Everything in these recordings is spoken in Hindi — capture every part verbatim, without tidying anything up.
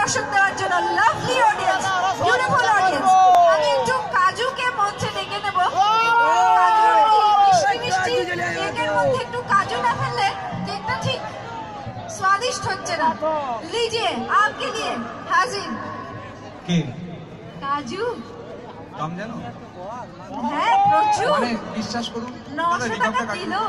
দর্শক দেওয়ার জন্য লাভলি অডিয়েন্স, বিউটিফুল অডিয়েন্স। আমি একটু কাজুকে মঞ্চে ডেকে নেব। মিষ্টি মিষ্টি কেকের মধ্যে একটু কাজু না ফেললে কেকটা ঠিক स्वादिष्ट হচ্ছে না। लीजिए आपके लिए हाजिर কে কাজু। দাম জানো? হ্যাঁ প্রচুর, মানে বিশ্বাস করুন নশো টাকা কিলো।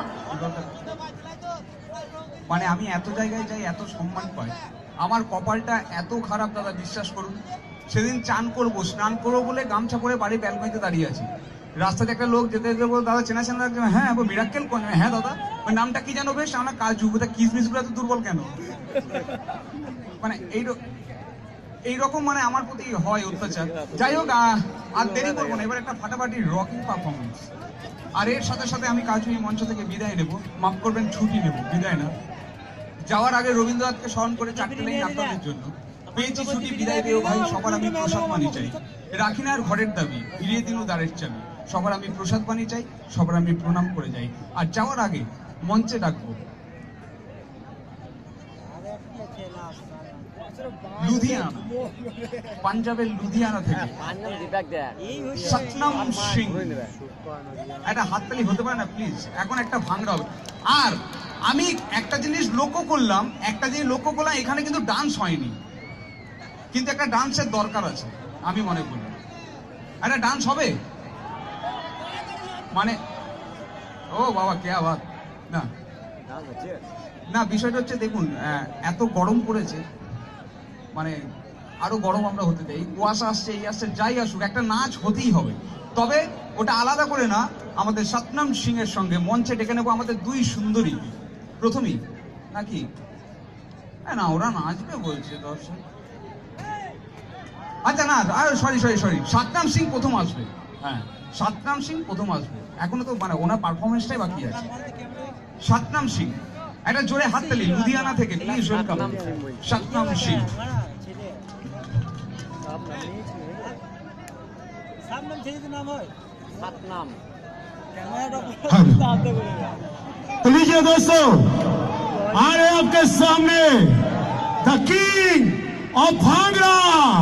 মানে আমি এত জায়গায় যাই, এত সম্মান পাই, আমার কপালটা এত খারাপ দাদা, বিশ্বাস করুন। সেদিন চান করবো, স্নান করবো বলে গামছা পরে বাড়ি ব্যালকনিতে দাঁড়িয়ে আছি। রাস্তাতে একটা লোক যেতে যেতে বলে, দাদা চেনা চেনা লাগছে? হ্যাঁ মিরাক্কেল কোন? হ্যাঁ দাদা। ওই নামটা কি জানো? বেশ আমরা কাজু। বোধ কিসমিস গুলো এত দুর্বল কেন? মানে এই এইরকম মানে আমার প্রতি হয় অত্যাচার। যাই হোক, আর দেরি করবো না, এবার একটা ফাটাফাটি রকিং পারফরমেন্স। আর এর সাথে সাথে আমি কাজু এই মঞ্চ থেকে বিদায় নেব। মাফ করবেন, ছুটি নেব, বিদায় না। যাওয়ার আগে রবীন্দ্রনাথকে স্মরণ করে চারটে লাইন আপনাদের জন্য। পেয়েছি ছুটি, বিদায় দেও ভাই, সবার আমি প্রসাদ পানি চাই। রাখি না আর ঘরের দাবি, ফিরিয়ে দিন দ্বারের চাবি। সবার আমি প্রসাদ পানি চাই, সবার আমি প্রণাম করে যাই। আর যাওয়ার আগে মঞ্চে ডাকবো লুধিয়ানা, পাঞ্জাবের লুধিয়ানা থেকে সতনাম সিং। একটা হাততালি হতে পারে না প্লিজ? এখন একটা ভাঙড়া হবে। আর আমি একটা জিনিস লক্ষ্য করলাম, একটা জিনিস লক্ষ্য করলাম, এখানে কিন্তু ডান্স হয়নি, কিন্তু একটা ডান্সের দরকার আছে আমি মনে করি। একটা ডান্স হবে মানে, ও বাবা কে আবার না না, বিষয়টা হচ্ছে দেখুন, এত গরম পড়েছে, মানে আরো গরম আমরা হতে চাই। কুয়াশা আসছে, এই আসছে, যাই আসুক, একটা নাচ হতেই হবে। তবে ওটা আলাদা করে না, আমাদের সতনাম সিং এর সঙ্গে মঞ্চে ডেকে নেবো আমাদের দুই সুন্দরী। প্রথমেই নাকি না, ওরা নাচবে বলছে দর্শক। আচ্ছা না, sorry sorry sorry Satnam Singh প্রথম আসবে। হ্যাঁ, সতনাম সিং প্রথম আসবে। এখনো তো মানে ওনার পারফরমেন্সটাই বাকি আছে। সতনাম সিং, একটা জোরে হাততালি লুধিয়ানা থেকে, প্লিজ ওয়েলকাম সতনাম সিং। तो लीजिए दोस्तों, आ रहे आपके सामने द किंग ऑफ भांगड़ा,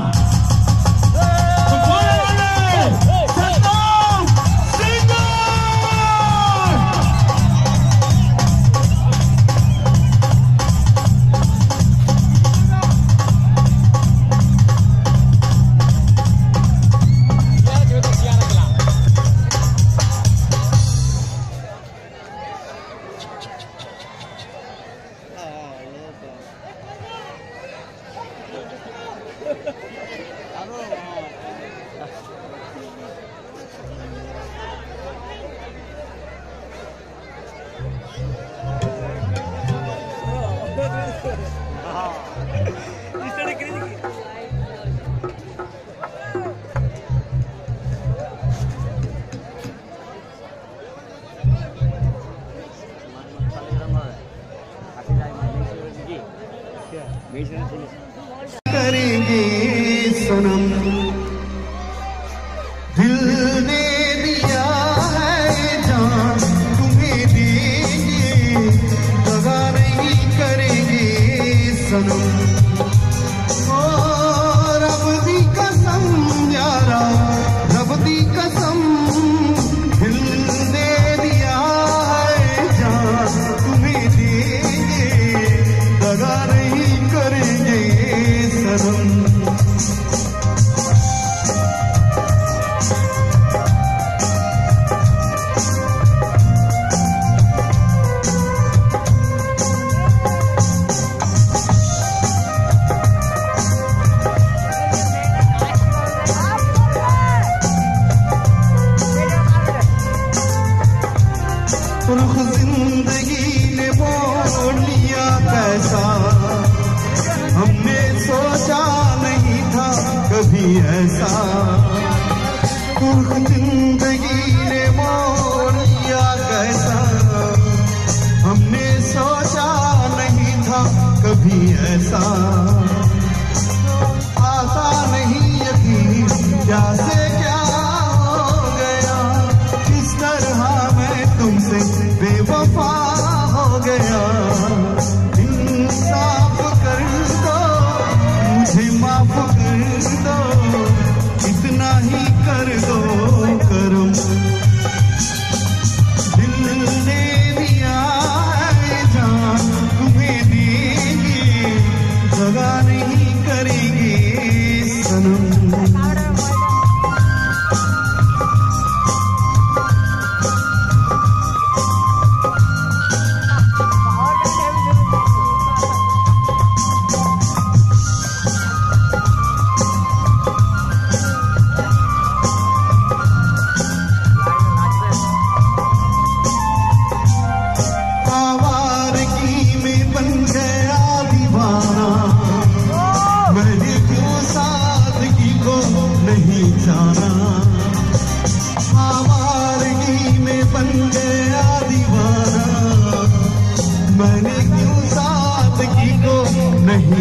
करेंगे सनम, दिल ने दिया है जान तुम्हें देंगे, दगा नहीं करेंगे सनम। ओ रब दी कसम यारा, रब दी कसम, दिल ने दिया है जान तुम्हें देंगे, दगा नहीं करेंगे सनम। सुर्ख जिंदगी ने मोड़ लिया कैसा, हमने सोचा नहीं था कभी ऐसा। सुर्ख जिंदगी ने मोड़ लिया कैसा, हमने सोचा नहीं था कभी ऐसा। आता नहीं यकीन क्या से क्या हो गया, किस तरह मैं तुमसे बेवफा हो गया। इंसाफ कर दो मुझे।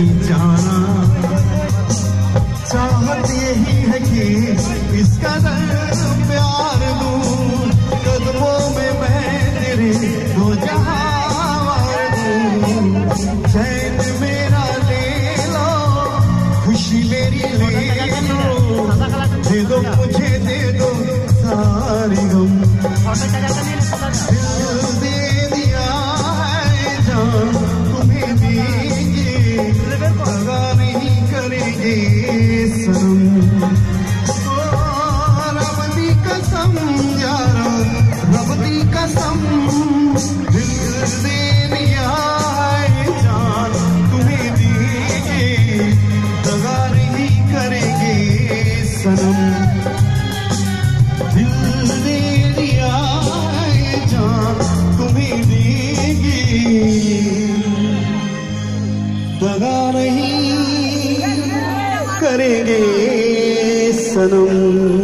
जाना। चाहत यही है कि इसका दर्द प्यार दूं, कदमों में मैं तेरे दो जहां वार दूं। चैन मेरा ले लो, खुशी मेरी ले लो, दे दो मुझे दे दो सारी गम। दिल दे दिया है जान तुम्हें देंगे, दगा नहीं करेंगे सनम। ओ रब दी कसम यारा, रब दी कसम, दिल दे दिया है जान तुम्हें देंगे, दगा नहीं करेंगे सनम। दिल दे दिया है जान तुम्हें देंगे, दगा नहीं करेंगे सनम।